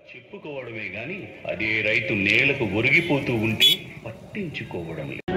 చెప్పుకోవడమే గాని అదే రైతు నేలకు ఒరిగిపోతూ ఉంటే పట్టించుకోవడం లేదు.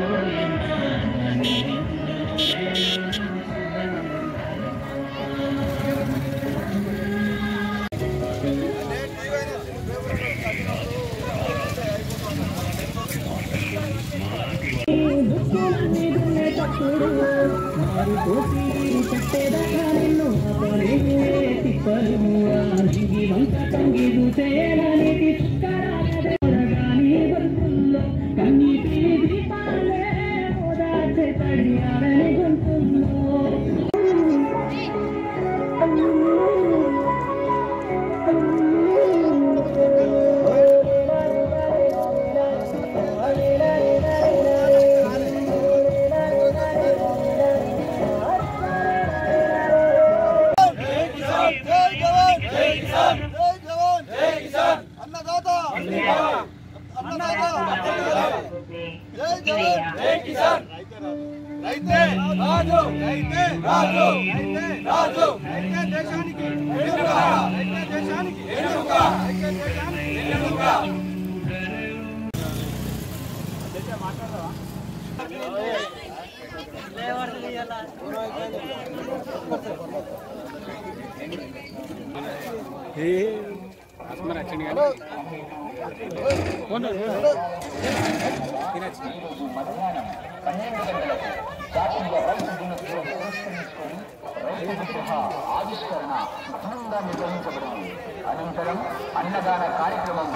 ఆవిష్కరణ ఘనంగా నిర్వహించబడింది. అనంతరం అన్నదాన కార్యక్రమం.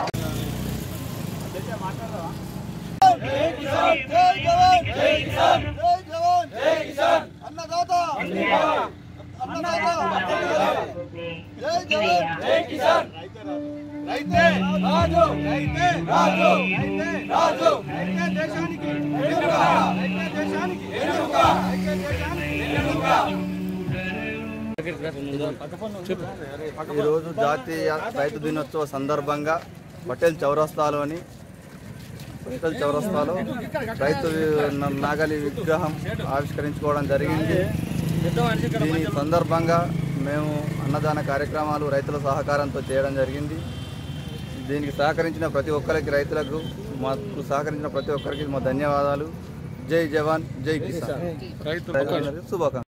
ఈరోజు జాతీయ రైతు దినోత్సవ సందర్భంగా పటేల్ చౌరస్తాలో రైతు నాగలి విగ్రహం ఆవిష్కరించుకోవడం జరిగింది. దీని సందర్భంగా మేము అన్నదాన కార్యక్రమాలు రైతుల సహకారంతో చేయడం జరిగింది. దీనికి సహకరించిన ప్రతి ఒక్కరికి, రైతులకు మాకు సహకరించిన ప్రతి ఒక్కరికి మా ధన్యవాదాలు. జై జవాన్, జై కిసాన్. శుభాకాంక్షలు.